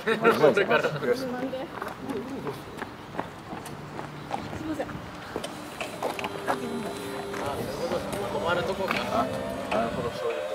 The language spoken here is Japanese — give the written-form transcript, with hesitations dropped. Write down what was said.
飲んでから。すみません。 すみません。 止まるとこか。なるほど、そういう。